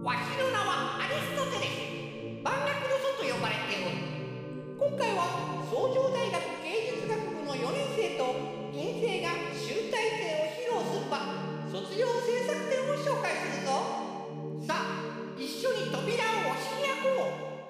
わしの名はアリストテレス。万学の祖と呼ばれておる。今回は崇城大学芸術学部の4年生と院生が集大成を披露する場、卒業制作展を紹介するぞ。さあ一緒に扉を押し開こう。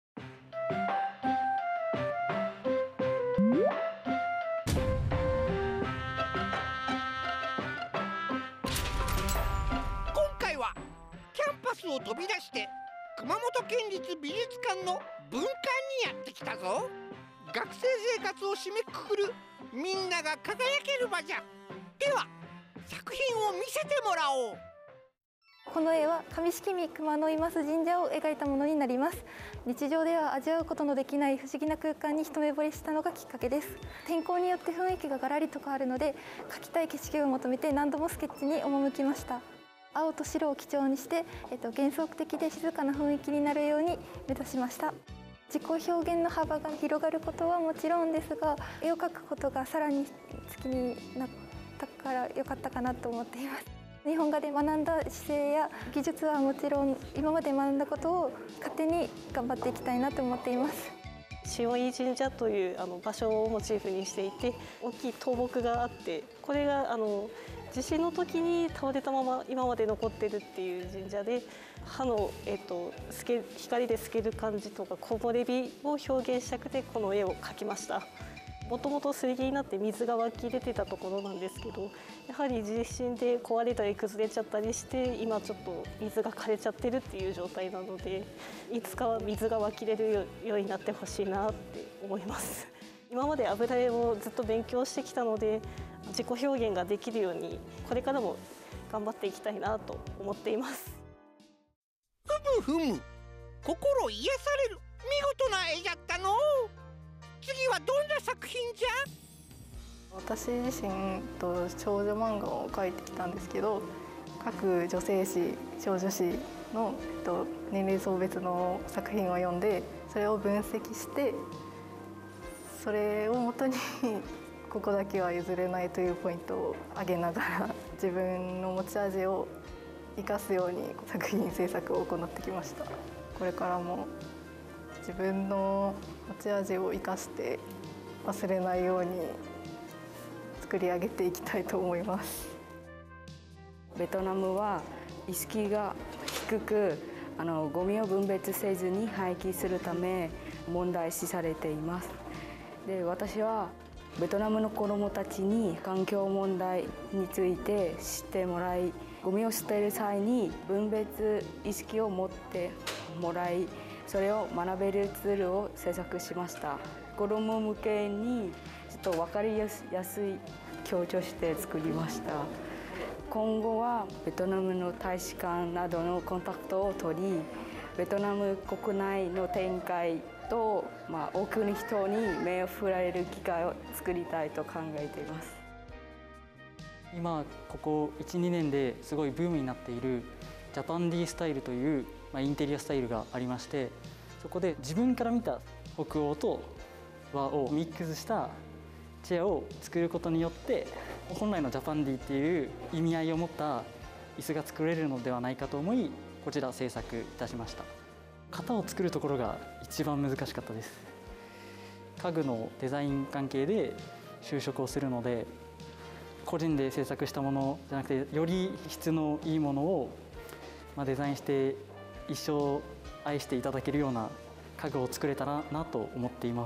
今回はキャンパスを飛び出して熊本県立美術館の文館にやってきたぞ。学生生活を締めくくるみんなが輝ける場じゃ。では作品を見せてもらおう。 この絵は上色見熊野井増神社を描いたものになります。日常では味わうことのできない不思議な空間に一目惚れしたのがきっかけです。天候によって雰囲気がガラリと変わるので、描きたい景色を求めて何度もスケッチに赴きました。青と白を基調にして、幻想的で静かな雰囲気になるように目指しました。自己表現の幅が広がることはもちろんですが、絵を描くことがさらに好きになったから良かったかなと思っています。日本画で学んだ姿勢や技術はもちろん、今まで学んだことを糧に頑張っていきたいなと思っています。 潮井神社という場所をモチーフにしていて、大きい倒木があって、これが地震の時に倒れたまま今まで残ってるっていう神社で、葉の、光で透ける感じとか木漏れ日を表現したくてこの絵を描きました。もともと水源になって水が湧き出てたところなんですけど、やはり地震で壊れたり崩れちゃったりして、今ちょっと水が枯れちゃってるっていう状態なので、いつかは水が湧き出るようになってほしいなって思います。今まで油絵をずっと勉強してきたので、自己表現ができるようにこれからも頑張っていきたいなと思っています。 ふむふむ、心癒される見事な絵じゃったの。次はどんな作品じゃ。 私自身少女漫画を描いてきたんですけど、各女性誌少女誌の年齢層別の作品を読んで、それを分析して、それをもとにここだけは譲れないというポイントを挙げながら、自分の持ち味を生かすように作品制作を行ってきました。これからも自分の持ち味を生かして忘れないように作り上げていきたいと思います。 ベトナムは意識が低く、ゴミを分別せずに廃棄するため問題視されています。で、私はベトナムの子どもたちに環境問題について知ってもらい、ゴミを捨てる際に分別意識を持ってもらい、それを学べるツールを制作しました。子ども向けにちょっと分かりやすい強調して作りました。今後はベトナムの大使館などのコンタクトを取り、ベトナム国内の展開と、多くの人に目を振られる機会を作りたいと考えています。 今ここ 1,2 年ですごいブームになっているジャパンディスタイルという、インテリアスタイルがありまして、そこで自分から見た北欧と和をミックスしたチェアを作ることによって、本来のジャパンディっていう意味合いを持った椅子が作れるのではないかと思い、こちら制作いたしました。型を作るところが一番難しかったです。家具のデザイン関係で就職をするので、個人で制作したものじゃなくて、より質のいいものをデザインして一生愛していただけるような家具を作れたらなと思っています。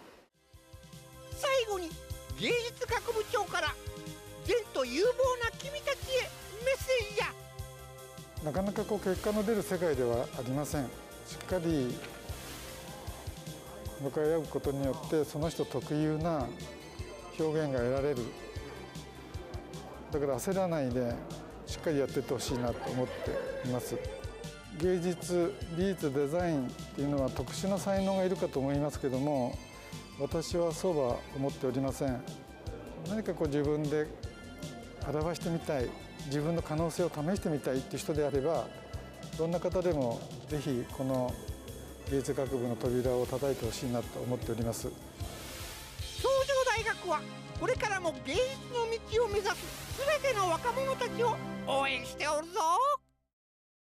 最後に芸術学部長から善と有望な君たちへメッセージじゃ。 なかなか結果の出る世界ではありません。しっかり向かい合うことによって、その人特有な表現が得られる。だから焦らないでしっかりやっていってほしいなと思っています。芸術、美術、デザインっていうのは特殊な才能がいるかと思いますけども、私はそうは思っておりません。何か自分で表してみたい、自分の可能性を試してみたいっていう人であれば、どんな方でもぜひこの芸術学部の扉を叩いてほしいなと思っております。 崇城大学はこれからも芸術の道を目指す全ての若者たちを応援しておるぞ。